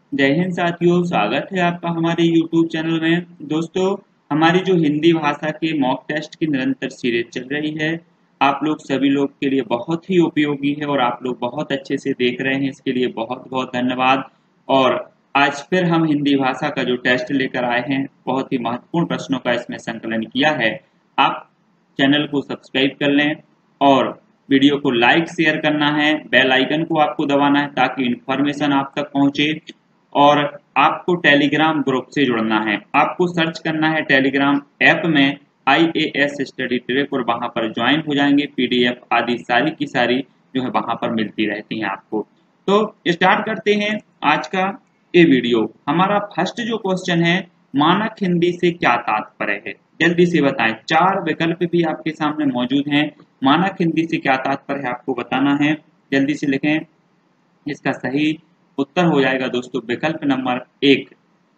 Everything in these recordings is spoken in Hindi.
जय हिंद साथियों, स्वागत है आपका हमारे YouTube चैनल में। दोस्तों, हमारी जो हिंदी भाषा के मॉक टेस्ट की निरंतर सीरीज चल रही है, आप लोग सभी लोग के लिए बहुत ही उपयोगी है और आप लोग बहुत अच्छे से देख रहे हैं, इसके लिए बहुत बहुत धन्यवाद। और आज फिर हम हिंदी भाषा का जो टेस्ट लेकर आए हैं, बहुत ही महत्वपूर्ण प्रश्नों का इसमें संकलन किया है। आप चैनल को सब्सक्राइब कर लें और वीडियो को लाइक शेयर करना है, बेल आइकन को आपको दबाना है ताकि इन्फॉर्मेशन आप तक पहुंचे। और आपको टेलीग्राम ग्रुप से जुड़ना है, आपको सर्च करना है टेलीग्राम ऐप में IAS स्टडी ट्रैक और वहां पर ज्वाइन हो जाएंगे। PDF आदि सारी की सारी जो है वहां पर मिलती रहती हैं आपको। तो स्टार्ट करते हैं आज का ये वीडियो। हमारा फर्स्ट जो क्वेश्चन है, मानक हिंदी से क्या तात्पर्य है? जल्दी से बताएं। 4 विकल्प भी आपके सामने मौजूद हैं। मानक हिंदी से क्या तात्पर्य है आपको बताना है, जल्दी से लिखें। इसका सही उत्तर हो जाएगा दोस्तों विकल्प नंबर 1।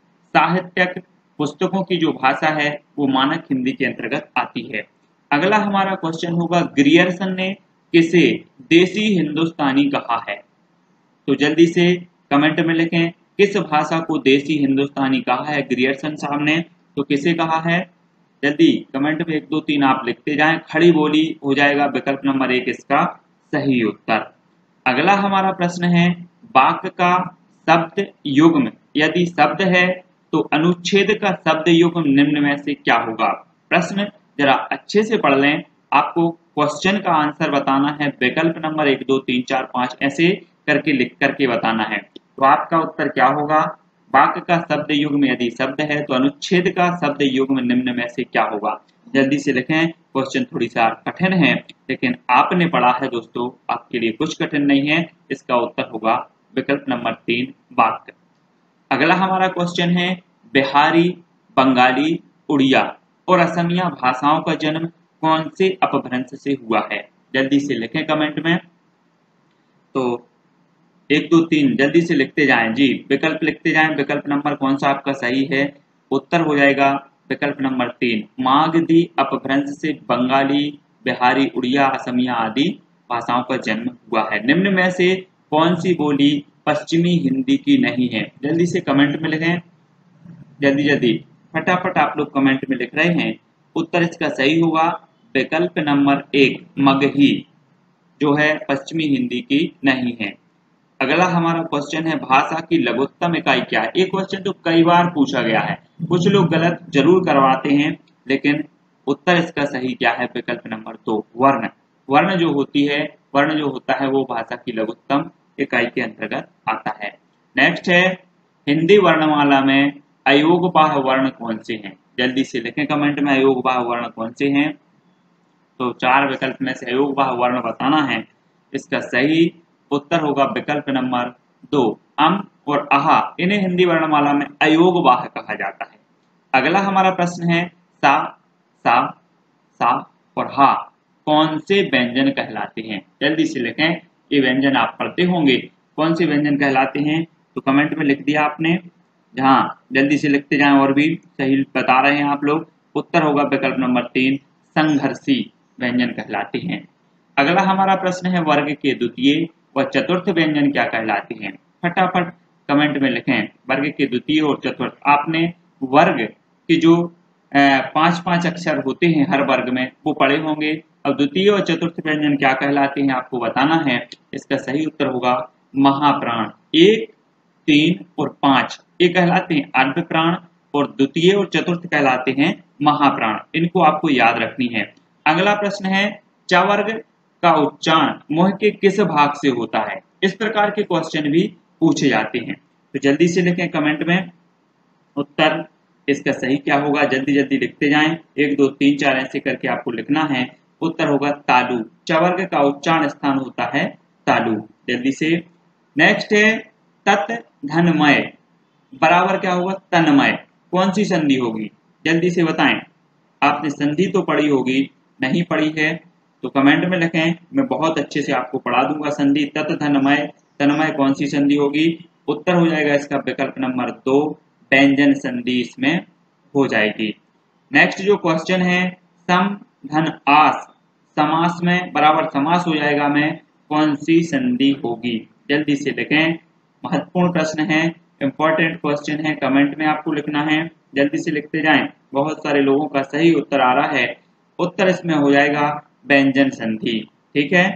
साहित्यक पुस्तकों की जो भाषा है वो मानक हिंदी के अंतर्गत आती है। अगला हमारा क्वेश्चन होगा, ग्रियर्सन ने किसे देसी हिंदुस्तानी कहा है? तो जल्दी से कमेंट में लिखें, किस भाषा को देसी हिंदुस्तानी कहा है ग्रियर्सन साहब ने? तो किसे कहा है? जल्दी कमेंट में 1 2 3 आप लिखते जाएं। खड़ी बोली हो जाएगा विकल्प नंबर 1 इसका सही उत्तर। अगला हमारा प्रश्न है, वाक्य का शब्द युग्म यदि शब्द है तो अनुच्छेद का शब्द युग्म निम्न में से क्या होगा? प्रश्न जरा अच्छे से पढ़ लें, आपको क्वेश्चन का आंसर बताना है। विकल्प नंबर 1 2 3 4 5 ऐसे करके लिख करके बताना है। तो आपका उत्तर क्या होगा? वाक्य का शब्द युग्म यदि शब्द है तो अनुच्छेद का शब्द युग्म निम्न में से क्या होगा? जल्दी से लिखें। क्वेश्चन थोड़ी सा कठिन है लेकिन आपने पढ़ा है दोस्तों, आपके लिए कुछ कठिन नहीं है। इसका उत्तर होगा विकल्प नंबर 3 वाक्य। अगला हमारा क्वेश्चन है, बिहारी, बंगाली, उड़िया और असमिया भाषाओं का जन्म कौन से अपभ्रंश से हुआ है? जल्दी से लिखें कमेंट में। तो 1 2 3 जल्दी से लिखते जाएं जी, विकल्प लिखते जाएं। विकल्प नंबर कौन सा आपका सही है? उत्तर हो जाएगा विकल्प नंबर 3, मागधी अपभ्रंश से बंगाली, बिहारी, उड़िया, असमिया आदि भाषाओं का जन्म हुआ है। निम्न में से कौन सी बोली पश्चिमी हिंदी की नहीं है? जल्दी से कमेंट में लिखें, जल्दी जल्दी फटाफट आप लोग कमेंट में लिख रहे हैं। उत्तर इसका सही होगा विकल्प नंबर 1, मगही जो है पश्चिमी हिंदी की नहीं है। अगला हमारा क्वेश्चन है, भाषा की लघुत्तम इकाई क्या है? ये क्वेश्चन तो कई बार पूछा गया है, कुछ लोग गलत जरूर करवाते हैं, लेकिन उत्तर इसका सही क्या है? विकल्प नंबर 2, वर्ण। वर्ण जो होती है, वर्ण जो होता है वो भाषा की लघुत्तम इकाई के अंतर्गत आता है। नेक्स्ट है, हिंदी वर्णमाला में अयोगवाह वर्ण कौन से हैं? जल्दी से लिखें कमेंट में, अयोगवाह वर्ण कौन से हैं? तो 4 विकल्प में से अयोगवाह वर्ण बताना है। इसका सही उत्तर होगा विकल्प नंबर 2, अम और आहा, इन्हें हिंदी वर्णमाला में अयोगवाह कहा जाता है। अगला हमारा प्रश्न है, सा, सा, सा और हा कौन से व्यंजन कहलाते हैं? जल्दी से लिखें, ये व्यंजन आप पढ़ते होंगे, कौन से व्यंजन कहलाते हैं? तो कमेंट में लिख दिया आपने। जहां जल्दी से लिखते जाएं और भी सही बता रहे हैं आप लोग। उत्तर होगा विकल्प नंबर 3, संघर्षी व्यंजन कहलाते हैं। अगला हमारा प्रश्न है, वर्ग के द्वितीय व चतुर्थ व्यंजन क्या कहलाते हैं? फटाफट कमेंट में लिखें, वर्ग के द्वितीय और चतुर्थ। आपने वर्ग के जो 5-5 अक्षर होते हैं हर वर्ग में वो पढ़े होंगे। अब द्वितीय और चतुर्थ व्यंजन क्या कहलाते हैं आपको बताना है। इसका सही उत्तर होगा महाप्राण। 1 3 और 5 ये कहलाते हैं अर्ध प्राण और द्वितीय और चतुर्थ कहलाते हैं महाप्राण। इनको आपको याद रखनी है। अगला प्रश्न है, च वर्ग का उच्चारण मुंह के किस भाग से होता है? इस प्रकार के क्वेश्चन भी पूछे जाते हैं। तो जल्दी से लिखें कमेंट में उत्तर इसका सही क्या होगा? जल्दी जल्दी लिखते जाएं, 1 2 3 4 ऐसे करके आपको लिखना है। उत्तर होगा तालु। च वर्ग का उच्चारण स्थान होता है तालु। जल्दी से। नेक्स्ट है, तत् धनमय बराबर क्या होगा? तन्मय। कौन सी संधि होगी? जल्दी से बताएं। आपने संधि तो पढ़ी होगी, नहीं पढ़ी है तो कमेंट में लिखें, मैं बहुत अच्छे से आपको पढ़ा दूंगा संधि। तत् धनमय तन्मय कौन सी संधि होगी? उत्तर हो जाएगा इसका विकल्प नंबर 2, व्यंजन संधि इसमें हो जाएगी। नेक्स्ट जो क्वेश्चन है, सम धन आस समास में बराबर समास हो जाएगा में कौन सी संधि होगी? जल्दी से लिखें, महत्वपूर्ण प्रश्न है। इंपॉर्टेंट क्वेश्चन है, कमेंट में आपको लिखना है, जल्दी से लिखते जाएं। बहुत सारे लोगों का सही उत्तर आ रहा है। उत्तर इसमें हो जाएगा व्यंजन संधि। ठीक है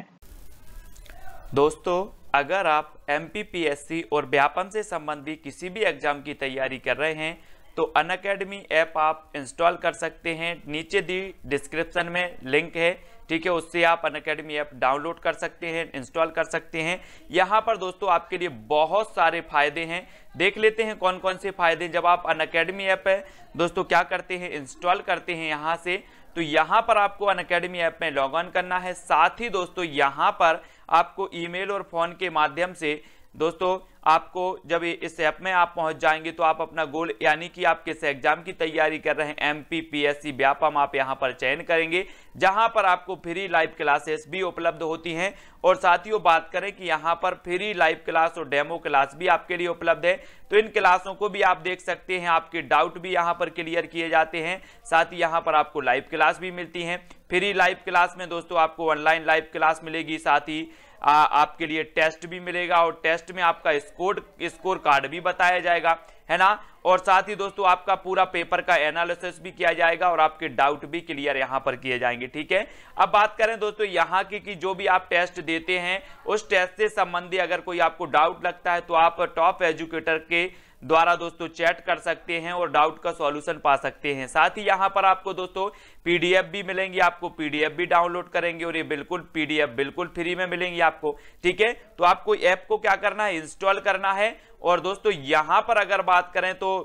दोस्तों, अगर आप MPPSC और व्यापम से संबंधी किसी भी एग्जाम की तैयारी कर रहे हैं तो अनअकैडमी ऐप आप इंस्टॉल कर सकते हैं। नीचे दी डिस्क्रिप्शन में लिंक है, ठीक है, उससे आप अनअकैडमी ऐप डाउनलोड कर सकते हैं, इंस्टॉल कर सकते हैं। यहाँ पर दोस्तों आपके लिए बहुत सारे फायदे हैं, देख लेते हैं कौन कौन से फायदे। जब आप अनअकैडमी ऐप है दोस्तों क्या करते हैं, इंस्टॉल करते हैं यहाँ से, तो यहाँ पर आपको अनअकैडमी ऐप में लॉग ऑन करना है। साथ ही दोस्तों यहाँ पर आपको ईमेल और फोन के माध्यम से दोस्तों आपको जब इस ऐप में आप पहुंच जाएंगे तो आप अपना गोल यानी कि आप किस एग्जाम की तैयारी कर रहे हैं, MPPSC व्यापम, आप यहां पर चयन करेंगे, जहां पर आपको फ्री लाइव क्लासेस भी उपलब्ध होती हैं। और साथियों बात करें कि यहां पर फ्री लाइव क्लास और डेमो क्लास भी आपके लिए उपलब्ध है, तो इन क्लासों को भी आप देख सकते हैं, आपके डाउट भी यहां पर क्लियर किए जाते हैं। साथ ही यहां पर आपको लाइव क्लास भी मिलती है। फ्री लाइव क्लास में दोस्तों आपको ऑनलाइन लाइव क्लास मिलेगी, साथ ही आपके लिए टेस्ट भी मिलेगा और टेस्ट में आपका स्कोर कार्ड भी बताया जाएगा, है ना। और साथ ही दोस्तों आपका पूरा पेपर का एनालिसिस भी किया जाएगा और आपके डाउट भी क्लियर यहां पर किए जाएंगे। ठीक है, अब बात करें दोस्तों यहां की कि जो भी आप टेस्ट देते हैं उस टेस्ट से संबंधी अगर कोई आपको डाउट लगता है तो आप टॉप एजुकेटर के द्वारा दोस्तों चैट कर सकते हैं और डाउट का सॉल्यूशन पा सकते हैं। साथ ही यहां पर आपको दोस्तों PDF भी मिलेंगी, आपको PDF भी डाउनलोड करेंगे और ये बिल्कुल PDF बिल्कुल फ्री में मिलेंगी आपको। ठीक है, तो आपको ऐप को क्या करना है, इंस्टॉल करना है। और दोस्तों यहां पर अगर बात करें तो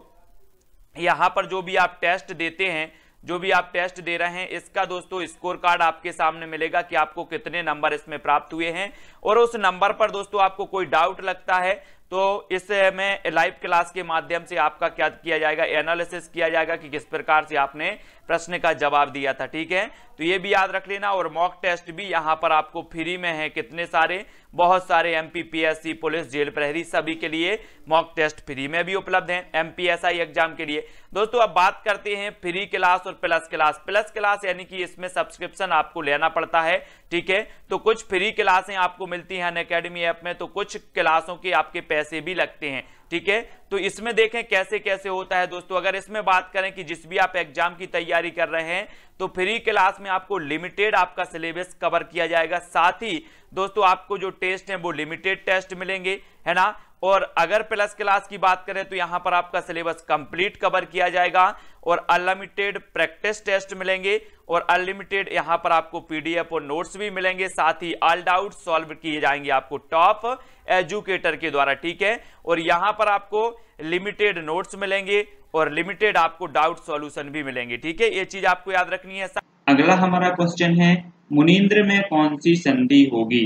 यहां पर जो भी आप टेस्ट देते हैं, जो भी आप टेस्ट दे रहे हैं, इसका दोस्तों स्कोर कार्ड आपके सामने मिलेगा कि आपको कितने नंबर इसमें प्राप्त हुए हैं। और उस नंबर पर दोस्तों आपको कोई डाउट लगता है तो इसमें लाइव क्लास के माध्यम से आपका क्या किया जाएगा, एनालिसिस किया जाएगा कि किस प्रकार से आपने प्रश्न का जवाब दिया था। ठीक है, तो ये भी याद रख लेना। और मॉक टेस्ट भी यहां पर आपको फ्री में है, कितने सारे, बहुत सारे MPPSC, पुलिस, जेल प्रहरी सभी के लिए मॉक टेस्ट फ्री में भी उपलब्ध हैं, MPSI एग्जाम के लिए। दोस्तों अब बात करते हैं फ्री क्लास और प्लस क्लास। प्लस क्लास यानी कि इसमें सब्सक्रिप्शन आपको लेना पड़ता है। ठीक है, तो कुछ फ्री क्लासें आपको मिलती हैं अनअकैडमी ऐप में, तो कुछ क्लासों के आपके पैसे भी लगते हैं। ठीक है, तो इसमें देखें कैसे कैसे होता है दोस्तों। अगर इसमें बात करें कि जिस भी आप एग्जाम की तैयारी कर रहे हैं तो फ्री क्लास में आपको लिमिटेड आपका सिलेबस कवर किया जाएगा। साथ ही दोस्तों आपको जो टेस्ट है वो लिमिटेड टेस्ट मिलेंगे, है ना। और अगर प्लस क्लास की बात करें तो यहां पर आपका सिलेबस कंप्लीट कवर किया जाएगा और अनलिमिटेड प्रैक्टिस टेस्ट मिलेंगे और अनलिमिटेड यहां पर आपको PDF और नोट्स भी मिलेंगे। साथ ही ऑल डाउट सॉल्व किए जाएंगे आपको टॉप एजुकेटर के द्वारा। ठीक है, और यहां पर आपको लिमिटेड नोट्स मिलेंगे और लिमिटेड आपको डाउट सॉल्यूशन भी मिलेंगे। ठीक है, ये चीज आपको याद रखनी है। अगला हमारा क्वेश्चन है, मुनींद्र में कौन सी संधि होगी।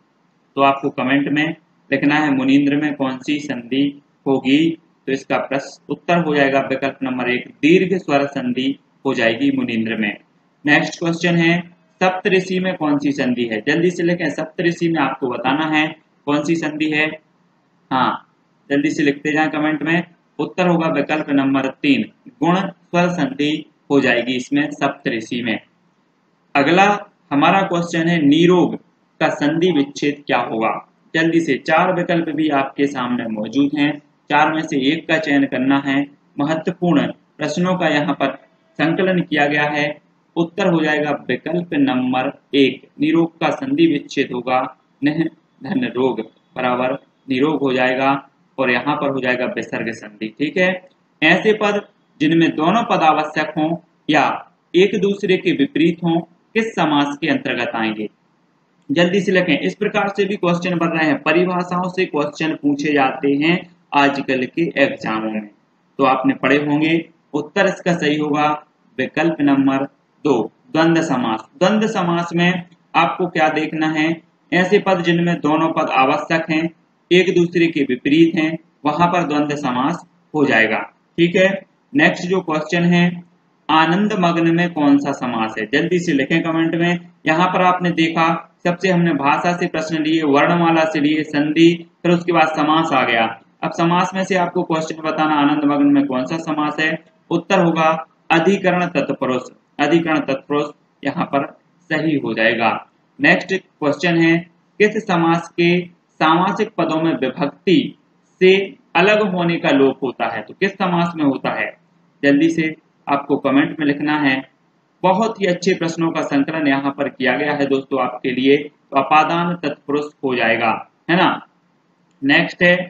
तो आपको कमेंट में लिखना है मुनींद्र में कौन सी संधि होगी। तो इसका उत्तर हो जाएगा विकल्प नंबर 1, दीर्घ स्वर संधि हो जाएगी मुनींद्र में। नेक्स्ट क्वेश्चन है, सप्तऋषि में कौन सी संधि है। जल्दी से लिखें, सप्तऋषि में आपको बताना है कौन सी संधि है। हाँ, जल्दी से लिखते जाएं कमेंट में। उत्तर होगा विकल्प नंबर 3, गुण स्वर संधि हो जाएगी इसमें सप्तऋषि में। अगला हमारा क्वेश्चन है, निरोग का संधि विच्छेद क्या होगा। जल्दी से 4 विकल्प भी आपके सामने मौजूद हैं, 4 में से एक का चयन करना है। महत्वपूर्ण प्रश्नों का यहाँ पर संकलन किया गया है। उत्तर हो जाएगा विकल्प नंबर 1, निरोग का संधि विच्छेद होगा निह धन रोग बराबर निरोग हो जाएगा और यहाँ पर हो जाएगा विसर्ग संधि। ठीक है, ऐसे पद जिनमें दोनों पद आवश्यक हों या एक दूसरे के विपरीत हों किस समास के अंतर्गत आएंगे। जल्दी से लिखें, इस प्रकार से भी क्वेश्चन बन रहे हैं, परिभाषाओं से क्वेश्चन पूछे जाते हैं आजकल के एग्जामों में, तो आपने पढ़े होंगे। उत्तर इसका सही होगा विकल्प नंबर 2, द्वंद्व समास। द्वंद्व समास में आपको क्या देखना है, ऐसे पद जिनमें दोनों पद आवश्यक हैं, एक दूसरे के विपरीत हैं, वहां पर द्वंद्व समास हो जाएगा। ठीक है, नेक्स्ट जो क्वेश्चन है, आनंद मग्न में कौन सा समास है। जल्दी से लिखें कमेंट में। यहाँ पर आपने देखा सबसे हमने भाषा से प्रश्न लिए, वर्णमाला से लिए, संधि, फिर उसके बाद समास आ गया। अब समास में से आपको क्वेश्चन बताना आनंद मग्न में कौन सा समास है। उत्तर होगा अधिकरण तत्पुरुष। अधिकरण तत्पुरुष यहाँ पर सही हो जाएगा। नेक्स्ट क्वेश्चन है, किस समास के सामासिक पदों में विभक्ति से अलग होने का लोप होता है तो किस समास में होता है? जल्दी से आपको कमेंट में लिखना है। बहुत ही अच्छे प्रश्नों का संकलन यहाँ पर किया गया है दोस्तों आपके लिए, तो अपादान तत्पुरुष हो जाएगा, है ना। नेक्स्ट है,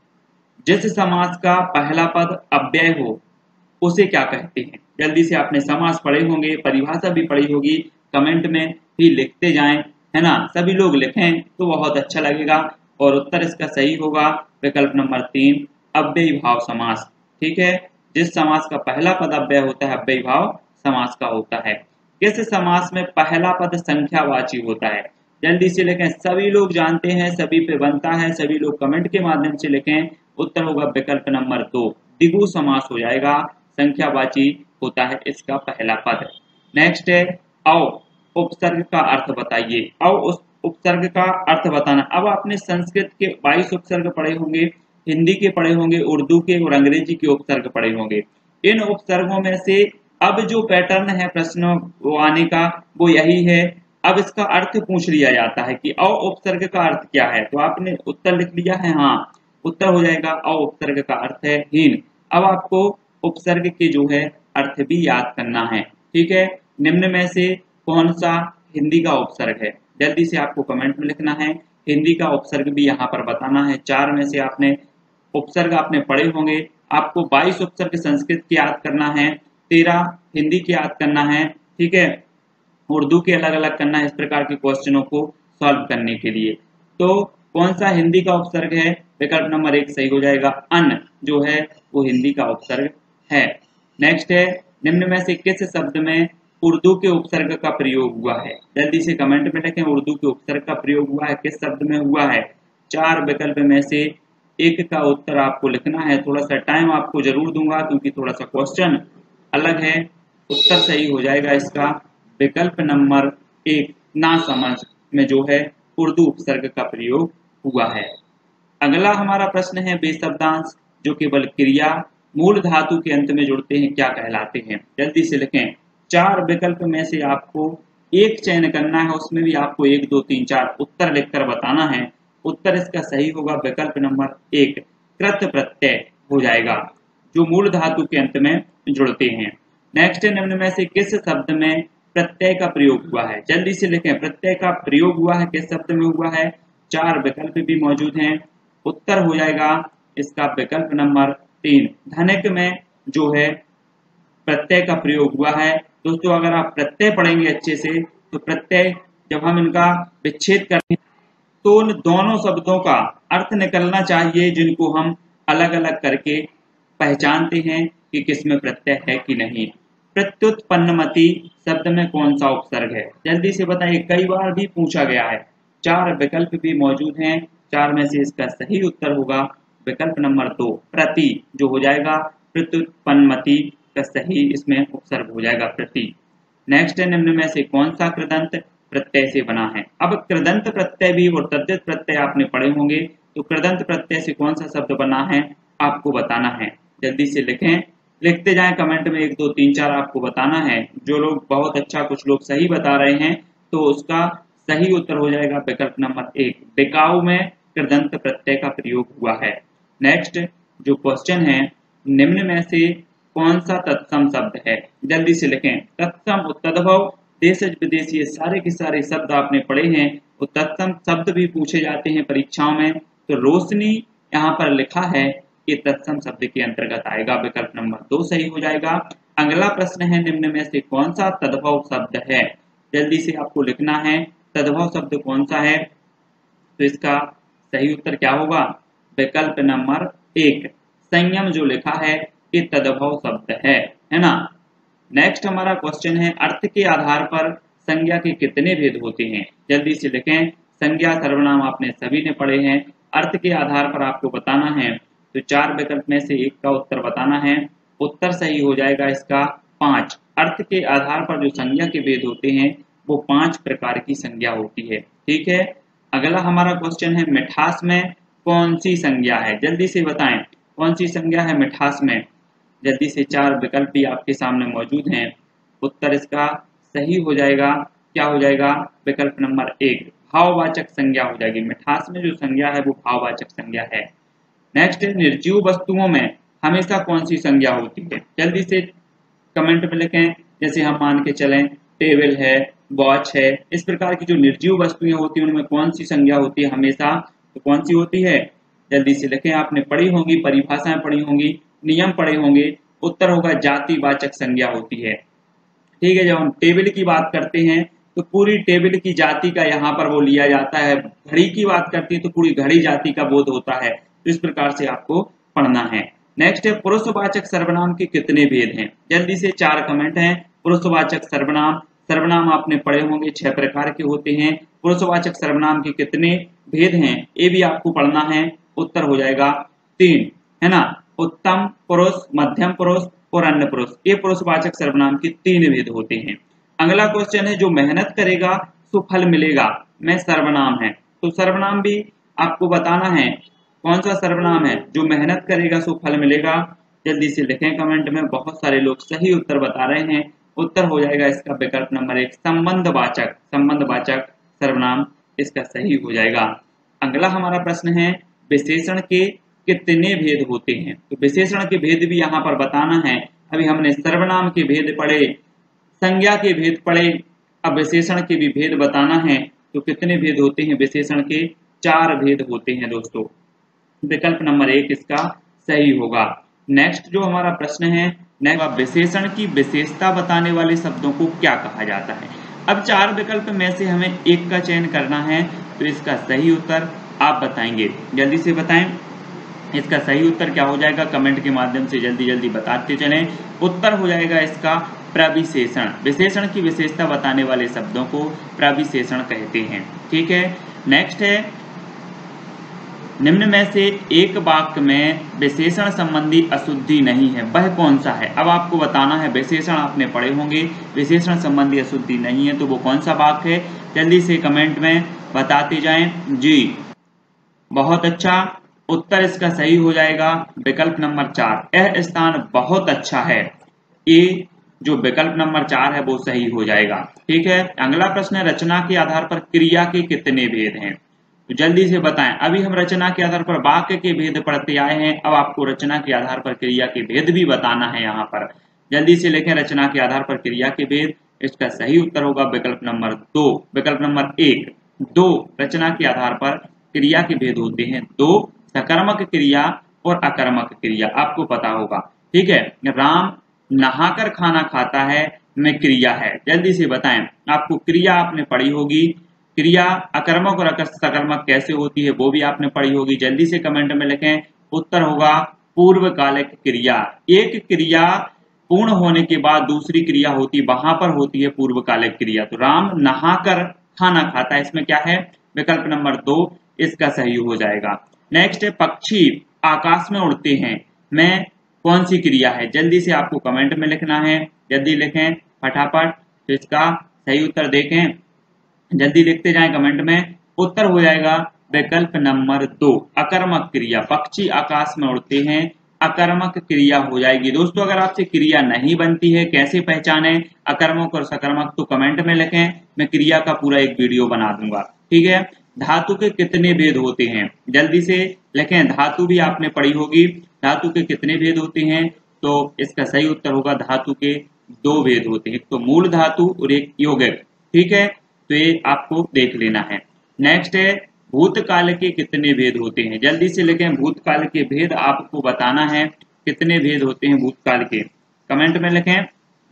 जिस समास का पहला पद अव्यय हो उसे क्या कहते हैं? जल्दी से आपने समास पढ़े होंगे, परिभाषा भी पढ़ी होगी, कमेंट में भी लिखते जाएं, है ना। सभी लोग लिखें तो बहुत अच्छा लगेगा। और उत्तर इसका सही होगा विकल्प नंबर 3, अव्ययी भाव समास। ठीक है, जिस समास का पहला पद अव्यय होता है अव्ययी भाव समास का होता है। किस समास में पहला पद संख्यावाची होता है? जल्दी से लिखें, सभी लोग जानते हैं, सभी पे बनता है, सभी लोग कमेंट के माध्यम से लिखें। उत्तर होगा विकल्प नंबर 2, द्विगु समास हो जाएगा, संख्यावाची होता है इसका पहला पद। नेक्स्ट है, औ उपसर्ग का अर्थ बताइए। औ उस उपसर्ग का अर्थ बताना। अब आपने संस्कृत के 22 उपसर्ग पढ़े होंगे, हिंदी के पढ़े होंगे, उर्दू के और अंग्रेजी के उपसर्ग पढ़े होंगे। इन उपसर्गों में से अब जो पैटर्न है प्रश्न आने का वो यही है। अब इसका अर्थ पूछ लिया जाता है कि अ उपसर्ग का अर्थ क्या है, तो आपने उत्तर लिख लिया है। हाँ, उत्तर हो जाएगा अ उपसर्ग का अर्थ है हीन। अब आपको उपसर्ग के जो है अर्थ भी याद करना है। ठीक है, निम्न में से कौन सा हिंदी का उपसर्ग है? जल्दी से आपको कमेंट में लिखना है। हिंदी का उपसर्ग भी यहाँ पर बताना है। 4 में से आपने उपसर्ग आपने पढ़े होंगे। आपको 22 उपसर्ग संस्कृत की याद करना है, 13 हिंदी की याद करना है। ठीक है, उर्दू के अलग अलग करना है इस प्रकार के क्वेश्चनों को सॉल्व करने के लिए। तो कौन सा हिंदी का उपसर्ग है? विकल्प नंबर 1 सही हो जाएगा। अन जो है वो हिंदी का उपसर्ग है। नेक्स्ट है, निम्न में से किस शब्द में उर्दू के उपसर्ग का प्रयोग हुआ है? जल्दी से कमेंट में लिखें, उर्दू के उपसर्ग का प्रयोग हुआ है, किस शब्द में हुआ है? 4 विकल्प में से एक का उत्तर आपको लिखना है। थोड़ा सा टाइम आपको जरूर दूंगा क्योंकि थोड़ा सा क्वेश्चन अलग है। उत्तर सही हो जाएगा इसका विकल्प नंबर 1, ना समझ में जो है उर्दू उपसर्ग का प्रयोग हुआ है। अगला हमारा प्रश्न है, बेशब्दांश जो केवल क्रिया मूल धातु के अंत में जुड़ते हैं क्या कहलाते हैं? जल्दी से लिखें। 4 विकल्प में से आपको एक चयन करना है, उसमें भी आपको 1 2 3 4 उत्तर लिखकर बताना है। उत्तर इसका सही होगा विकल्प नंबर 1, कृत प्रत्यय हो जाएगा, जो मूल धातु के अंत में जुड़ते हैं। नेक्स्ट, निम्न में से किस शब्द में प्रत्यय का प्रयोग हुआ है? जल्दी से लिखें, प्रत्यय का प्रयोग हुआ है किस शब्द में हुआ है? 4 विकल्प भी मौजूद हैं। उत्तर हो जाएगा इसका विकल्प नंबर 3, धनिक में जो है प्रत्यय का प्रयोग हुआ है। दोस्तों अगर आप प्रत्यय पढ़ेंगे अच्छे से तो प्रत्यय जब हम इनका विच्छेद करेंगे तो उन दोनों शब्दों का अर्थ निकलना चाहिए जिनको हम अलग अलग करके पहचानते हैं कि किसमें प्रत्यय है कि नहीं। प्रत्युत्पन्नमति शब्द में कौन सा उपसर्ग है? जल्दी से बताइए, कई बार भी पूछा गया है। 4 विकल्प भी मौजूद हैं। 4 में से इसका सही उत्तर होगा विकल्प नंबर 2, प्रति जो हो जाएगा प्रत्युत्पन्नमति का सही इसमें उपसर्ग हो जाएगा प्रति। नेक्स्ट है, निम्न में से कौन सा कृदंत प्रत्यय से बना है? अब कृदंत प्रत्यय भी और तद्धित प्रत्यय आपने पढ़े होंगे, तो कृदंत प्रत्यय से कौन सा शब्द बना है आपको बताना है। जल्दी से लिखें, लिखते जाएं कमेंट में 1 2 3 4 आपको बताना है। जो लोग बहुत अच्छा, कुछ लोग सही बता रहे हैं, तो उसका सही उत्तर हो जाएगा विकल्प नंबर 1, बिकाऊ में कृदंत प्रत्यय का प्रयोग हुआ है। नेक्स्ट जो क्वेश्चन है, निम्न में से कौन सा तत्सम शब्द है? जल्दी से लिखें, तत्सम तद्भव देशज विदेशी ये सारे के सारे शब्द आपने पढ़े हैं। तो तत्सम शब्द भी पूछे जाते हैं परीक्षाओं में। तो रोशनी यहाँ पर लिखा है कि तत्सम शब्द के अंतर्गत आएगा, विकल्प नंबर 2 सही हो जाएगा। अगला प्रश्न है, निम्न में से कौन सा तद्भव शब्द है? जल्दी से आपको लिखना है तद्भव शब्द कौन सा है। तो इसका सही उत्तर क्या होगा? विकल्प नंबर 1, संयम जो लिखा है ये तद्भव शब्द है ना। नेक्स्ट हमारा क्वेश्चन है, अर्थ के आधार पर संज्ञा के कितने भेद होते हैं? जल्दी से लिखें, संज्ञा सर्वनाम आपने सभी ने पढ़े हैं। अर्थ के आधार पर आपको बताना है, तो 4 विकल्प में से एक का उत्तर बताना है। उत्तर सही हो जाएगा इसका 5, अर्थ के आधार पर जो संज्ञा के भेद होते हैं वो 5 प्रकार की संज्ञा होती है। ठीक है, अगला हमारा क्वेश्चन है, मिठास में कौन सी संज्ञा है? जल्दी से बताएं, कौन सी संज्ञा है मिठास में? जल्दी से 4 विकल्प भी आपके सामने मौजूद हैं। उत्तर इसका सही हो जाएगा, क्या हो जाएगा? विकल्प नंबर 1, भाववाचक संज्ञा हो जाएगी। मिठास में जो संज्ञा है वो भाववाचक संज्ञा है। नेक्स्ट है निर्जीव वस्तुओं में हमेशा कौन सी संज्ञा होती है? जल्दी से कमेंट में लिखें। जैसे हम मान के चलें टेबल है, वॉच है, इस प्रकार की जो निर्जीव वस्तुएं होती हैं उनमें कौन सी संज्ञा होती है हमेशा? तो कौन सी होती है? जल्दी से लिखें। आपने पढ़ी होंगी, परिभाषाएं पढ़ी होंगी, नियम पढ़े होंगे। उत्तर होगा जातिवाचक संज्ञा होती है। ठीक है, जब हम टेबल की बात करते हैं तो पूरी टेबल की जाति का यहाँ पर वो लिया जाता है। घड़ी की बात करती है तो पूरी घड़ी जाति का बोध होता है। तो इस प्रकार से आपको पढ़ना है। नेक्स्ट है पुरुषवाचक सर्वनाम के कितने भेद हैं? जल्दी से 4 कमेंट हैं। पुरुषवाचक सर्वनाम, सर्वनाम आपने पढ़े होंगे 6 प्रकार के होते हैं। पुरुषवाचक सर्वनाम के कितने भेद हैं ये भी आपको पढ़ना है। उत्तर हो जाएगा 3, है ना। उत्तम पुरुष, मध्यम पुरुष और अन्य पुरुष, ये पुरुषवाचक सर्वनाम के 3 भेद होते हैं। अगला क्वेश्चन है जो मेहनत करेगा तो फल मिलेगा में सर्वनाम है। तो सर्वनाम भी आपको बताना है कौन सा सर्वनाम है जो मेहनत करेगा सो फल मिलेगा। जल्दी से लिखें कमेंट में। बहुत सारे लोग सही उत्तर बता रहे हैं। उत्तर हो जाएगा इसका विकल्प नंबर 1 संबंधवाचक, संबंधवाचक सर्वनाम इसका सही हो जाएगा। अगला हमारा प्रश्न है विशेषण के कितने भेद होते हैं? तो विशेषण के भेद भी यहाँ पर बताना है। अभी हमने सर्वनाम के भेद पढ़े, संज्ञा के भेद पढ़े, अब विशेषण के भी भेद बताना है। तो कितने भेद होते हैं विशेषण के? 4 भेद होते हैं दोस्तों। विकल्प नंबर 1 इसका सही होगा। नेक्स्ट जो हमारा प्रश्न है, नेक्स्ट विशेषण की विशेषता बताने वाले शब्दों को क्या कहा जाता है? अब 4 विकल्प में से हमें एक का चयन करना है। तो इसका सही उत्तर आप बताएंगे। जल्दी से बताएं इसका सही उत्तर क्या हो जाएगा? कमेंट के माध्यम से जल्दी जल्दी बताते चलें। उत्तर हो जाएगा इसका प्रविशेषण। विशेषण की विशेषता बताने वाले शब्दों को प्रविशेषण कहते हैं। ठीक है। नेक्स्ट है निम्न में से एक वाक्य में विशेषण संबंधी अशुद्धि नहीं है, वह कौन सा है? अब आपको बताना है। विशेषण आपने पढ़े होंगे, विशेषण संबंधी अशुद्धि नहीं है तो वो कौन सा वाक्य है? जल्दी से कमेंट में बताते जाएं जी। बहुत अच्छा। उत्तर इसका सही हो जाएगा विकल्प नंबर 4 यह स्थान बहुत अच्छा है। ये जो विकल्प नंबर 4 है वो सही हो जाएगा। ठीक है। अगला प्रश्न है रचना के आधार पर क्रिया के कितने भेद हैं? तो जल्दी से बताएं। अभी हम रचना के आधार पर वाक्य के भेद पढ़ते आए हैं, अब आपको रचना के आधार पर क्रिया के भेद भी बताना है यहाँ पर। जल्दी से लिखें रचना के आधार पर क्रिया के भेद। इसका सही उत्तर होगा विकल्प नंबर 2, विकल्प नंबर 1। 2 रचना के आधार पर क्रिया के भेद होते हैं। 2 सकर्मक क्रिया और अकर्मक क्रिया, आपको पता होगा। ठीक है। राम नहाकर खाना खाता है में क्रिया है। जल्दी से बताएं। आपको क्रिया आपने पढ़ी होगी, क्रिया अकर्मक और सकर्मक कैसे होती है वो भी आपने पढ़ी होगी। जल्दी से कमेंट में लिखें। उत्तर होगा पूर्वकालिक क्रिया। एक क्रिया पूर्ण होने के बाद दूसरी क्रिया होती वहां पर होती है पूर्वकालिक क्रिया। तो राम नहाकर खाना खाता है, इसमें क्या है? विकल्प नंबर 2 इसका सही हो जाएगा। नेक्स्ट है पक्षी आकाश में उड़ते हैं में कौन सी क्रिया है? जल्दी से आपको कमेंट में लिखना है। जल्दी लिखें फटाफट। तो इसका सही उत्तर देखें, जल्दी लिखते जाएं कमेंट में। उत्तर हो जाएगा विकल्प नंबर 2 अकर्मक क्रिया। पक्षी आकाश में उड़ते हैं, अकर्मक क्रिया हो जाएगी। दोस्तों अगर आपसे क्रिया नहीं बनती है, कैसे पहचाने अकर्मक और सकर्मक, तो कमेंट में लिखें, मैं क्रिया का पूरा एक वीडियो बना दूंगा। ठीक है। धातु के कितने भेद होते हैं? जल्दी से लिखें। धातु भी आपने पढ़ी होगी, धातु के कितने भेद होते हैं? तो इसका सही उत्तर होगा धातु के 2 भेद होते हैं, एक तो मूल धातु और एक यौगिक। ठीक है। तो ये आपको देख लेना है। नेक्स्ट है भूतकाल के कितने भेद होते हैं? जल्दी से लिखें। भूतकाल के भेद आपको बताना है, कितने भेद होते हैं भूतकाल के, कमेंट में लिखें।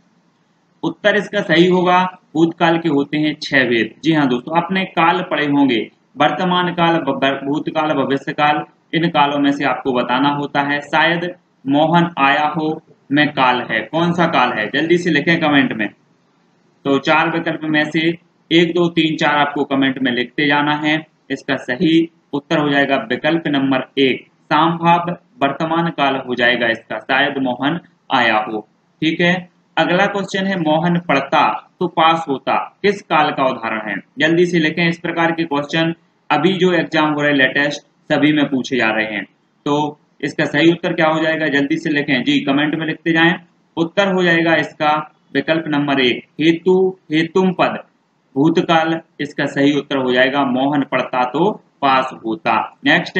उत्तर इसका सही होगा भूतकाल के होते हैं 6 भेद। जी हाँ दोस्तों, आपने काल पढ़े होंगे, वर्तमान काल, भूतकाल, भविष्यकाल, इन कालों में से आपको बताना होता है। शायद मोहन आया हो में काल है, कौन सा काल है? जल्दी से लिखें कमेंट में। तो 4 विकल्प में से 1, 2, 3, 4 आपको कमेंट में लिखते जाना है। इसका सही उत्तर हो जाएगा विकल्प नंबर 1 संभाव वर्तमान काल हो जाएगा इसका, शायद मोहन आया हो। ठीक है। अगला क्वेश्चन है मोहन पढ़ता तो पास होता किस काल का उदाहरण है? जल्दी से लिखें। इस प्रकार के क्वेश्चन अभी जो एग्जाम हो रहे लेटेस्ट सभी में पूछे जा रहे हैं। तो इसका सही उत्तर क्या हो जाएगा? जल्दी से लिखें जी, कमेंट में लिखते जाएं। उत्तर हो जाएगा इसका विकल्प नंबर 1 हेतु हेतुम पद भूतकाल, इसका सही उत्तर हो जाएगा मोहन पढ़ता तो पास होता। नेक्स्ट है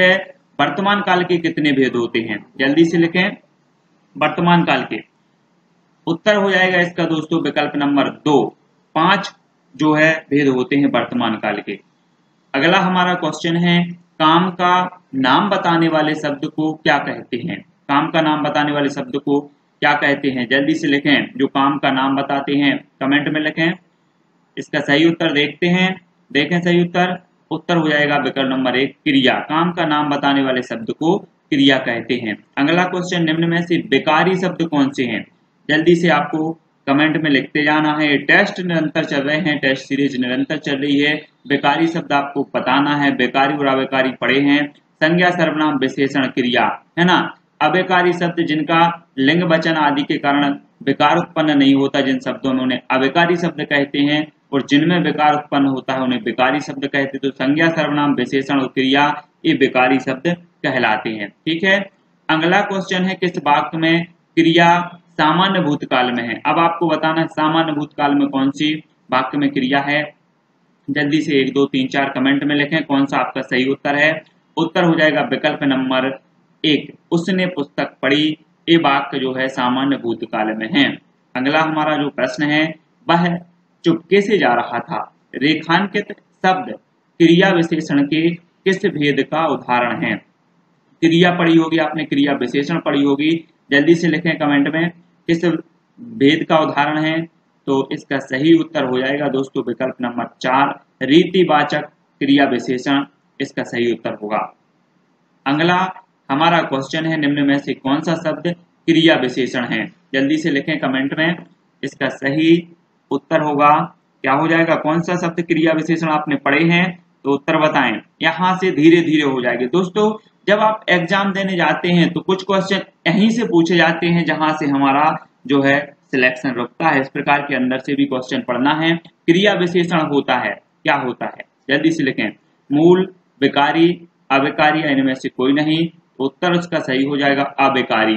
वर्तमान काल के कितने भेद होते हैं? जल्दी से लिखें, वर्तमान काल के। उत्तर हो जाएगा इसका दोस्तों विकल्प नंबर 2, 5 जो है भेद होते हैं वर्तमान काल के। अगला हमारा क्वेश्चन है, काम का नाम बताने वाले शब्द को क्या कहते हैं? काम का नाम बताने वाले शब्द को क्या कहते हैं? जल्दी से लिखें, जो काम का नाम बताते हैं कमेंट में लिखें। इसका सही उत्तर देखते हैं, देखें सही उत्तर। उत्तर हो जाएगा विकल्प नंबर 1, क्रिया। काम का नाम बताने वाले शब्द को क्रिया कहते हैं। अगला क्वेश्चन, निम्न में से विकारी शब्द कौन से हैं? जल्दी से आपको कमेंट में लिखते जाना है। टेस्ट निरंतर चल रहे हैं, टेस्ट सीरीज निरंतर चल रही है। विकारी शब्द आपको बताना है, विकारी और अविकारी पढ़े हैं। संज्ञा, सर्वनाम, विशेषण, क्रिया, है ना। अविकारी शब्द जिनका लिंग वचन आदि के कारण विकार उत्पन्न नहीं होता, जिन शब्दों में उन्हें अविकारी शब्द कहते हैं, और जिनमें विकार उत्पन्न होता है उन्हें विकारी शब्द कहते हैं। तो संज्ञा, सर्वनाम, विशेषण और क्रिया ये विकारी शब्द कहलाते हैं। ठीक है। अगला क्वेश्चन है, किस वाक्य में क्रिया सामान्य भूतकाल में है? अब आपको बताना है सामान्य भूतकाल में कौन सी वाक्य में क्रिया है। जल्दी से 1 2 3 4 कमेंट में लिखें कौन सा आपका सही उत्तर है। उत्तर हो जाएगा विकल्प नंबर 1, उसने पुस्तक पढ़ी। ये वाक्य जो है सामान्य भूतकाल में है। अगला हमारा जो प्रश्न है, वह चुपके से जा रहा था। रेखांकित शब्द क्रिया विशेषण के किस भेद का उदाहरण है? क्रिया पढ़ी होगी आपने, क्रिया विशेषण पढ़ी होगी। जल्दी से लिखें कमेंट में किस भेद का उदाहरण है। तो इसका सही उत्तर हो जाएगा दोस्तों विकल्प नंबर 4, रीतिवाचक क्रिया विशेषण इसका सही उत्तर होगा। अगला हमारा क्वेश्चन है, निम्न में से कौन सा शब्द क्रिया विशेषण है? जल्दी से लिखें कमेंट में। इसका सही उत्तर होगा, क्या हो जाएगा, कौन सा शब्द क्रिया विशेषण आपने पढ़े हैं तो उत्तर बताएं। यहां से धीरे धीरे हो जाएगी दोस्तों। जब आप एग्जाम देने जाते हैं तो कुछ क्वेश्चन यहीं से पूछे जाते हैं जहां से हमारा जो है सिलेक्शन रुकता है। इस प्रकार के अंदर से भी क्वेश्चन पढ़ना है। क्रिया विशेषण होता है, क्या होता है? जल्दी से लिखें, मूल, विकारी, अविकारी, इनमें से कोई नहीं। उत्तर उसका सही हो जाएगा अविकारी।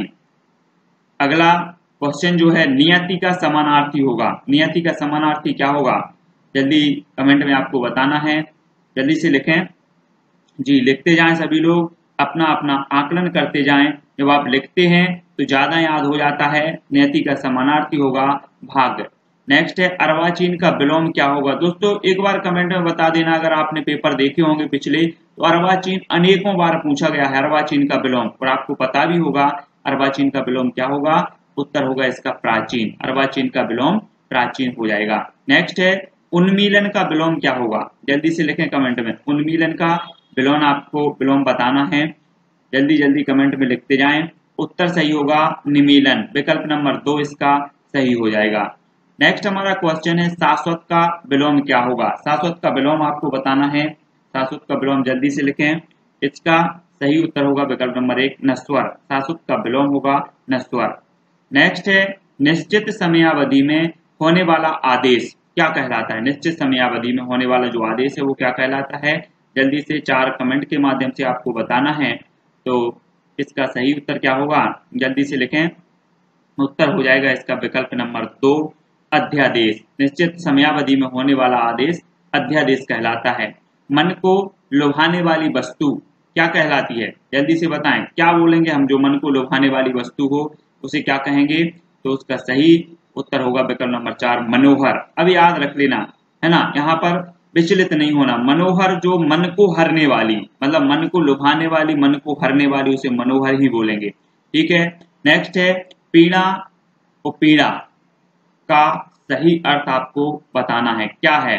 अगला क्वेश्चन जो है, नियति का समानार्थी होगा। नियति का समानार्थी क्या होगा? जल्दी कमेंट में आपको बताना है। जल्दी से लिखें जी, लिखते जाएं सभी लोग, अपना अपना आकलन करते जाएं। जब आप लिखते हैं तो ज्यादा याद हो जाता है। नियति का समानार्थी होगा भाग। नेक्स्ट है, अर्वाचीन का विलोम क्या होगा? दोस्तों एक बार कमेंट में बता देना, अगर आपने पेपर देखे होंगे पिछले, तो अर्वाचीन अनेकों बार पूछा गया है अर्वाचीन का विलोम, और आपको पता भी होगा अर्वाचीन का विलोम क्या होगा। उत्तर होगा इसका प्राचीन। अर्वाचीन का विलोम प्राचीन हो जाएगा। नेक्स्ट है, उन्मीलन का विलोम क्या होगा? जल्दी से लिखें कमेंट में, उन्मीलन का विलोम आपको विलोम बताना है। जल्दी जल्दी कमेंट में लिखते जाएं। उत्तर सही होगा निमीलन। विकल्प नंबर 2 इसका सही हो जाएगा। नेक्स्ट हमारा क्वेश्चन है, शाश्वत का विलोम क्या होगा? शाश्वत का विलोम आपको बताना है। शाश्वत का विलोम जल्दी से लिखें। इसका सही उत्तर होगा विकल्प नंबर 1, नस्वर। शाश्वत का विलोम होगा नस्वर। नेक्स्ट है, निश्चित समयावधि में होने वाला आदेश क्या कहलाता है? निश्चित समयावधि में होने वाला जो आदेश है वो क्या कहलाता है? जल्दी से 4 कमेंट के माध्यम से आपको बताना है। तो इसका सही उत्तर क्या होगा? जल्दी से लिखें। उत्तर हो जाएगा इसका विकल्प नंबर 2, अध्यादेश। निश्चित समयावधि में होने वाला आदेश अध्यादेश कहलाता है। मन को लुभाने वाली वस्तु क्या कहलाती है? जल्दी से बताएं, क्या बोलेंगे हम? जो मन को लुभाने वाली वस्तु हो उसे क्या कहेंगे? तो उसका सही उत्तर होगा विकल्प नंबर 4, मनोहर। अब याद रख लेना, है ना, यहाँ पर विचलित नहीं होना। मनोहर जो मन को हरने वाली, मतलब मन को लुभाने वाली, मन को हरने वाली, उसे मनोहर ही बोलेंगे। ठीक है। नेक्स्ट है, पीड़ा और पीड़ा का सही अर्थ आपको बताना है, क्या है?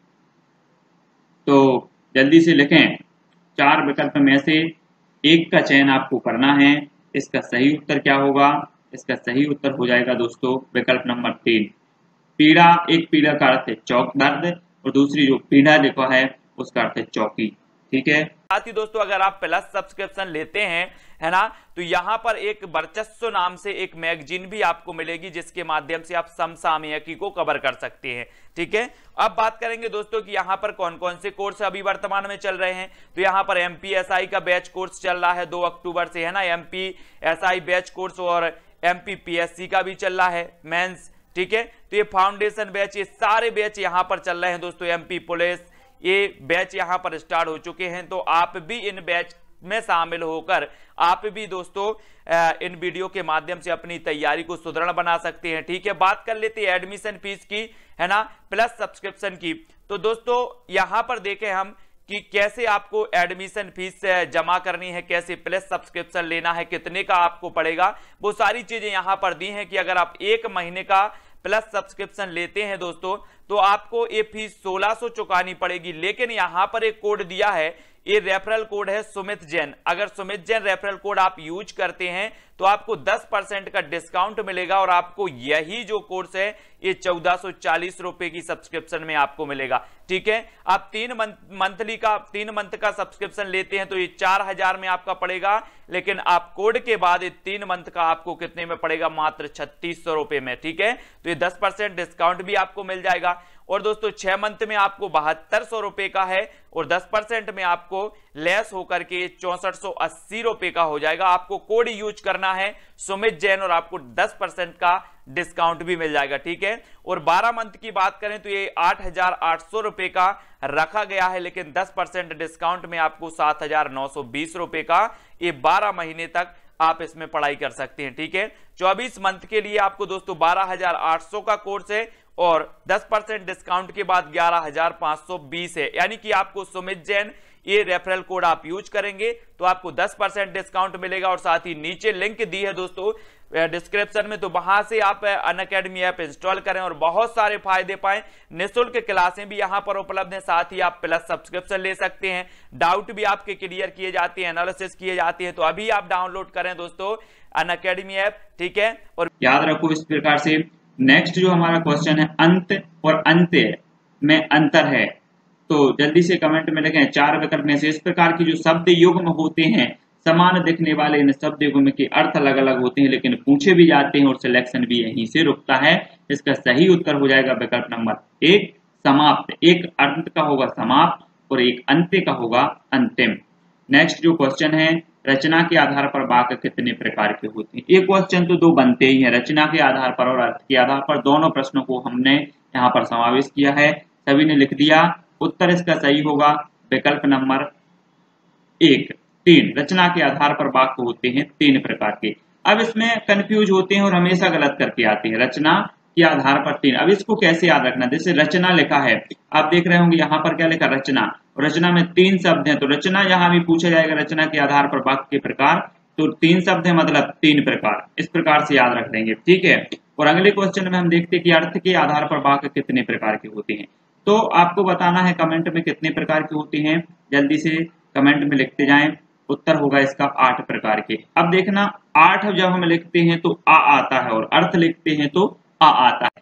तो जल्दी से लिखें। 4 विकल्प में से एक का चयन आपको करना है। इसका सही उत्तर क्या होगा? इसका सही उत्तर हो जाएगा दोस्तों विकल्प नंबर 3, पीड़ा। एक पीड़ा का अर्थ है चौक, दर्द, और दूसरी जो पीड़ा लिखा है उसका अर्थ है चौकी। ठीक है। साथ ही दोस्तों अगर आप प्लस सब्सक्रिप्शन लेते हैं, है ना, तो यहां पर एक वर्चस्व नाम से एक मैगजीन भी आपको मिलेगी जिसके माध्यम से आप समसामयिकी को कवर कर सकते हैं। ठीक है। अब बात करेंगे दोस्तों कि यहां पर कौन कौन से कोर्स अभी वर्तमान में चल रहे हैं। तो यहां पर एमपीएसआई का बैच कोर्स चल रहा है 2 अक्टूबर से, है ना, एमपीएसआई बैच कोर्स, और एमपीपीएससी का भी चल रहा है मेंस। ठीक है। तो ये फाउंडेशन बैच, ये सारे बैच यहां पर चल रहे हैं दोस्तों। एमपी पुलिस, ये बैच यहां पर स्टार्ट हो चुके हैं। तो आप भी इन बैच में शामिल होकर आप भी दोस्तों इन वीडियो के माध्यम से अपनी तैयारी को सुदृढ़ बना सकते हैं। ठीक है, बात कर लेते हैं एडमिशन फीस की, है ना, प्लस सब्सक्रिप्शन की। तो दोस्तों यहां पर देखें हम कि कैसे आपको एडमिशन फीस जमा करनी है, कैसे प्लस सब्सक्रिप्शन लेना है, कितने का आपको पड़ेगा, वो सारी चीजें यहां पर दी हैं कि अगर आप 1 महीने का प्लस सब्सक्रिप्शन लेते हैं दोस्तों तो आपको ये फीस 1600 चुकानी पड़ेगी। लेकिन यहां पर एक कोड दिया है, ये रेफरल कोड है सुमित जैन। अगर सुमित जैन रेफरल कोड आप यूज करते हैं तो आपको 10% का डिस्काउंट मिलेगा और आपको यही जो कोर्स है ये 1440 रुपए की सब्सक्रिप्शन में आपको मिलेगा। ठीक है, आप 3 मंथ का सब्सक्रिप्शन लेते हैं तो ये 4000 में आपका पड़ेगा, लेकिन आप कोड के बाद ये 3 मंथ का आपको कितने में पड़ेगा, मात्र 3600 रुपए में। ठीक है, तो ये 10% डिस्काउंट भी आपको मिल जाएगा। और दोस्तों 6 मंथ में आपको 7200 रुपए का है और 10% में आपको लेस होकर के 6480 रुपए का हो जाएगा। आपको कोड यूज करना है सुमित जैन और आपको 10% का डिस्काउंट भी मिल जाएगा। ठीक है, और 12 मंथ की बात करें तो ये 8800 रुपए का रखा गया है, लेकिन 10% डिस्काउंट में आपको 7920 रुपए का ये 12 महीने तक आप इसमें पढ़ाई कर सकते हैं। ठीक है, 24 मंथ के लिए आपको दोस्तों 12800 का कोर्स है और 10% डिस्काउंट के बाद 11520 है। यानी कि आपको सुमित जैन ये रेफरल कोड आप यूज करेंगे तो आपको 10% डिस्काउंट मिलेगा। और साथ ही नीचे लिंक दी है दोस्तों डिस्क्रिप्शन में, तो वहां से आप अनअकैडमी ऐप इंस्टॉल करें और बहुत सारे फायदे पाएं। निःशुल्क क्लासें भी यहां पर उपलब्ध हैं, साथ ही आप प्लस सब्सक्रिप्शन ले सकते हैं, डाउट भी आपके क्लियर किए जाते हैं, एनालिसिस किए जाते हैं। तो अभी आप डाउनलोड करें दोस्तों अनअकैडमी ऐप। ठीक है, और याद रखो इस प्रकार से। नेक्स्ट जो हमारा क्वेश्चन है, अंत और अंत्य में अंतर है, तो जल्दी से कमेंट में लिखें। 4 विकल्प में से इस प्रकार की जो शब्द युग्म होते हैं, समान दिखने वाले इन शब्द युग्म के अर्थ अलग अलग होते हैं लेकिन पूछे भी जाते हैं और सिलेक्शन भी यहीं से रुकता है। इसका सही उत्तर हो जाएगा विकल्प नंबर 1 समाप्त। एक अंत का होगा समाप्त और एक अंत्य का होगा अंतिम। नेक्स्ट जो क्वेश्चन है, रचना के आधार पर वाक्य कितने प्रकार के होते हैं। एक क्वेश्चन तो 2 बनते ही हैं, रचना के आधार पर और अर्थ के आधार पर। दोनों प्रश्नों को हमने यहाँ पर समावेश किया है, सभी ने लिख दिया। उत्तर इसका सही होगा विकल्प नंबर 1 3। रचना के आधार पर वाक्य होते हैं 3 प्रकार के। अब इसमें कंफ्यूज होते हैं और हमेशा गलत करके आते हैं। रचना के आधार पर 3, अब इसको कैसे याद रखना। जैसे रचना लिखा है, आप देख रहे होंगे यहाँ पर क्या लिखा, रचना, और रचना में 3 शब्द हैं, तो रचना यहाँ भी पूछा जाएगा रचना के आधार पर वाक्य के प्रकार, तो 3 शब्द है मतलब 3 प्रकार। इस प्रकार से याद रख देंगे। ठीक है, और अगले क्वेश्चन में हम देखते हैं कि अर्थ के आधार पर वाक्य कितने प्रकार के होते हैं। तो आपको बताना है कमेंट में कितने प्रकार के होते हैं, जल्दी से कमेंट में लिखते जाएं। उत्तर होगा इसका 8 प्रकार के। अब देखना 8 जब हम लिखते हैं तो आ आता है और अर्थ लिखते हैं तो आ आता है।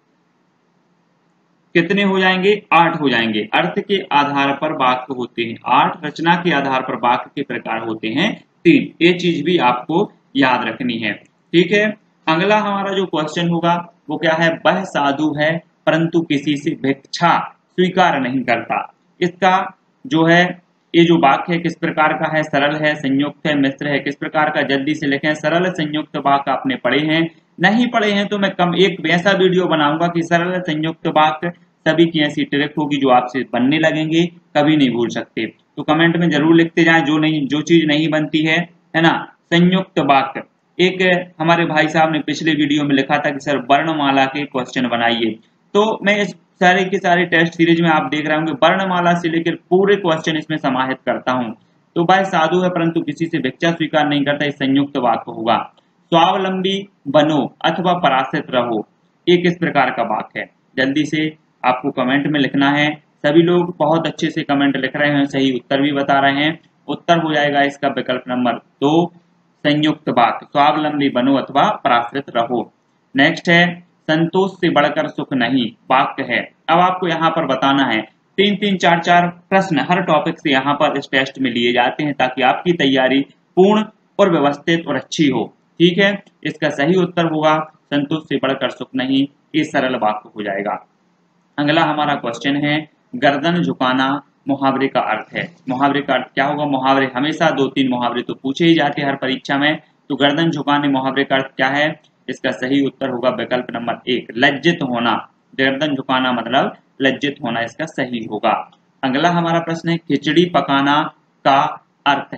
कितने हो जाएंगे, 8 हो जाएंगे। अर्थ के आधार पर वाक्य होते हैं 8, रचना के आधार पर वाक्य के प्रकार होते हैं 3। ये चीज भी आपको याद रखनी है। ठीक है, अगला हमारा जो क्वेश्चन होगा वो क्या है, वह साधु है परंतु किसी से भिक्षा स्वीकार नहीं करता। इसका जो है ये जो वाक्य है किस प्रकार का है, सरल है, संयुक्त है, मिश्र है, किस प्रकार का, जल्दी से लिखें। सरल संयुक्त वाक्य आपने पढ़े हैं, नहीं पढ़े हैं तो मैं एक ऐसा वीडियो बनाऊंगा कि सरल संयुक्त वाक्य सभी की ऐसी ट्रिक होगी जो आपसे बनने लगेंगे, कभी नहीं भूल सकते। तो कमेंट में जरूर लिखते जाएं जो चीज नहीं बनती है ना। संयुक्त वाक्य, एक हमारे भाई साहब ने पिछले वीडियो में लिखा था कि सर वर्णमाला के क्वेश्चन बनाइए, तो मैं इस सारे के सारे टेस्ट सीरीज में आप देख रहे होंगे वर्णमाला से लेकर पूरे क्वेश्चन इसमें समाहित करता हूं। तो भाई साधु है परंतु किसी से भिक्षा स्वीकार नहीं करता, इस संयुक्त वाक्य होगा। स्वावलंबी बनो अथवा पराश्रित रहो, एक इस प्रकार का वाक्य है। जल्दी से आपको कमेंट में लिखना है। सभी लोग बहुत अच्छे से कमेंट लिख रहे हैं, सही उत्तर भी बता रहे हैं। उत्तर हो जाएगा इसका विकल्प नंबर 2 संयुक्त वाक्य, स्वावलंबी बनो अथवा पराश्रित रहो। नेक्स्ट है संतोष से बढ़कर सुख नहीं, वाक्य है। अब आपको यहाँ पर बताना है 3-3, 4-4 प्रश्न हर टॉपिक से यहाँ पर इस टेस्ट में लिए जाते हैं ताकि आपकी तैयारी पूर्ण और व्यवस्थित और अच्छी हो। ठीक है, इसका सही उत्तर होगा संतोष से बढ़कर सुख नहीं, ये सरल वाक्य हो जाएगा। अगला हमारा क्वेश्चन है गर्दन झुकाना मुहावरे का अर्थ है। मुहावरे का अर्थ क्या होगा, मुहावरे हमेशा 2-3 मुहावरे तो पूछे ही जाते हैं हर परीक्षा में, तो गर्दन झुकाने मुहावरे का अर्थ क्या है, इसका सही उत्तर होगा विकल्प नंबर 1 लज्जित होना। गर्दन झुकाना मतलब लज्जित होना, इसका सही होगा। अगला हमारा प्रश्न है खिचड़ी पकाना का अर्थ है।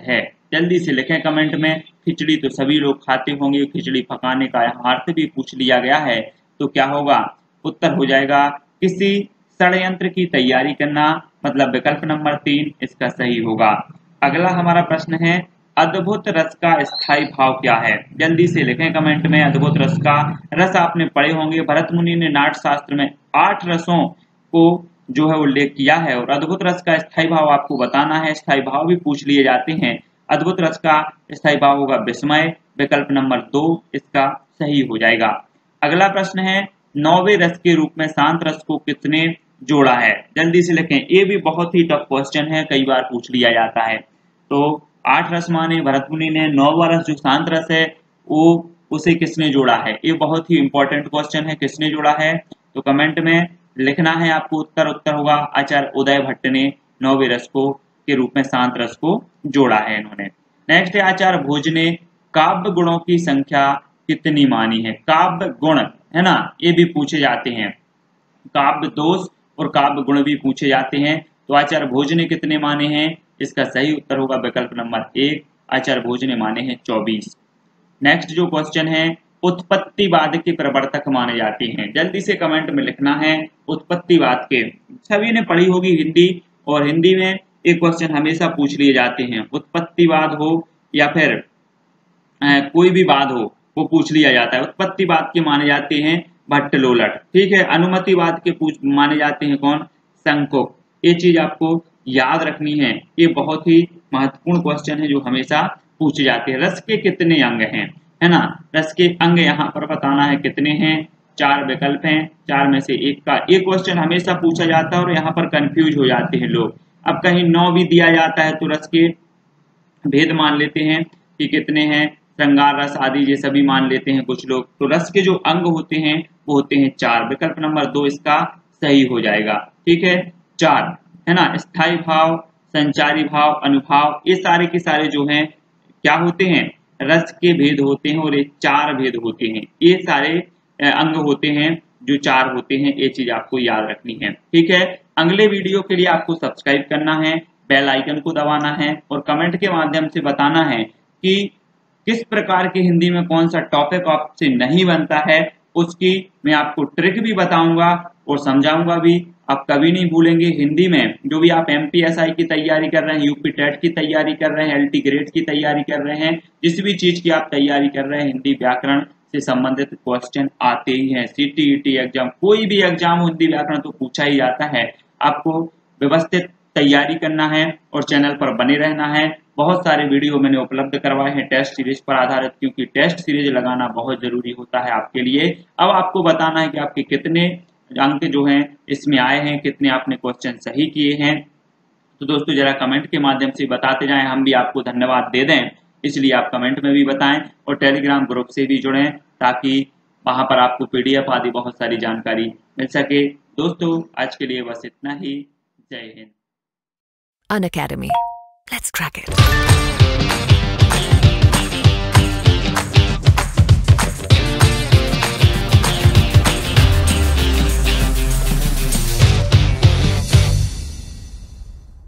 जल्दी से लिखें कमेंट में। खिचड़ी तो सभी लोग खाते होंगे, खिचड़ी पकाने का यहाँ अर्थ भी पूछ लिया गया है, तो क्या होगा? उत्तर हो जाएगा किसी षड्यंत्र की तैयारी करना, मतलब विकल्प नंबर 3 इसका सही होगा। अगला हमारा प्रश्न है, अद्भुत रस का स्थायी भाव क्या है? जल्दी से लिखें कमेंट में। अद्भुत रस का रस आपने पढ़े होंगे, भरत मुनि ने नाट्य शास्त्र में 8 रसों को जो है उल्लेख किया है, और अद्भुत रस का स्थायी भाव आपको बताना है। स्थायी भाव भी पूछ लिए जाते हैं। अद्भुत रस का स्थायी भाव होगा विस्मय, विकल्प नंबर 2 इसका सही हो जाएगा। अगला प्रश्न है, 9वें रस के रूप में शांत रस को किसने जोड़ा है? जल्दी से लिखें। ये भी बहुत ही टफ क्वेश्चन है, कई बार पूछ लिया जाता है। तो 8 रस माने भरत मुनि ने, 9वां रस जो शांत रस है वो उसे किसने जोड़ा है? ये बहुत ही इंपॉर्टेंट क्वेश्चन है, किसने जोड़ा है? तो कमेंट में लिखना है आपको उत्तर। उत्तर होगा आचार्य उदय भट्ट ने 9वें रस को के रूप में शांत रस को जोड़ा है इन्होंने। नेक्स्ट है, आचार्य भोज ने काव्य गुणों की संख्या कितनी मानी है? काव्य गुण है ना, ये भी पूछे जाते हैं। काव्य दोष और काव्य गुण भी पूछे जाते हैं। तो आचार्य भोज ने कितने माने हैं? इसका सही उत्तर होगा विकल्प नंबर 1, आचार्य भोज ने माने हैं 24। नेक्स्ट जो क्वेश्चन है, उत्पत्तिवाद के प्रवर्तक माने जाते हैं। जल्दी से कमेंट में लिखना है उत्पत्तिवाद के। सभी ने पढ़ी होगी हिंदी, और हिंदी में एक क्वेश्चन हमेशा पूछ लिए जाते हैं। उत्पत्तिवाद हो या फिर कोई भी वाद हो, वो पूछ लिया जाता है। उत्पत्तिवाद के माने जाते हैं भट्टलोलट, ठीक है। अनुमतिवाद के माने जाते हैं कौन? संकोक। ये चीज आपको याद रखनी है, ये बहुत ही महत्वपूर्ण क्वेश्चन है जो हमेशा पूछे जाते हैं। रस के कितने अंग हैं, है ना? रस के अंग यहाँ पर बताना है कितने हैं। 4 विकल्प हैं, 4 में से एक का एक क्वेश्चन हमेशा पूछा जाता है और यहाँ पर कंफ्यूज हो जाते हैं लोग। अब कहीं 9 भी दिया जाता है तो रस के भेद मान लेते हैं कि कितने हैं, श्रृंगार रस आदि ये सभी मान लेते हैं कुछ लोग। तो रस के जो अंग होते हैं वो होते हैं 4, विकल्प नंबर 2 इसका सही हो जाएगा, ठीक है। 4 है ना। स्थायी भाव, संचारी भाव, अनुभाव, ये सारे के सारे जो हैं क्या होते हैं? रस के भेद होते हैं, और ये 4 भेद होते हैं। ये सारे अंग होते हैं जो 4 होते हैं, ये चीज आपको याद रखनी है, ठीक है। अगले वीडियो के लिए आपको सब्सक्राइब करना है, बेल आइकन को दबाना है, और कमेंट के माध्यम से बताना है कि किस प्रकार की हिंदी में कौन सा टॉपिक आपसे नहीं बनता है। उसकी मैं आपको ट्रिक भी बताऊंगा और समझाऊंगा भी। आप कभी नहीं भूलेंगे हिंदी में जो भी आप एमपीएसआई की तैयारी कर रहे हैं, यूपी टेट की तैयारी कर रहे हैं, एलटी ग्रेड की तैयारी कर रहे हैं, जिस भी चीज की आप तैयारी कर रहे हैं, हिंदी व्याकरण से संबंधित क्वेश्चन आते ही हैं। सीटीईटी एग्जाम, कोई भी एग्जाम हिंदी व्याकरण तो पूछा ही जाता है। आपको व्यवस्थित तैयारी करना है और चैनल पर बने रहना है। बहुत सारे वीडियो मैंने उपलब्ध करवाए हैं टेस्ट सीरीज पर आधारित, क्योंकि टेस्ट सीरीज लगाना बहुत जरूरी होता है आपके लिए। अब आपको बताना है कि आपके कितने अंक जो हैं इसमें आए हैं, कितने आपने क्वेश्चन सही किए हैं। तो दोस्तों जरा कमेंट के माध्यम से बताते जाएं, हम भी आपको धन्यवाद दे दें, इसलिए आप कमेंट में भी बताएं और टेलीग्राम ग्रुप से भी जुड़ें, ताकि वहां पर आपको पीडीएफ आदि बहुत सारी जानकारी मिल सके। दोस्तों आज के लिए बस इतना ही। जय Hind. Unacademy. Let's crack it.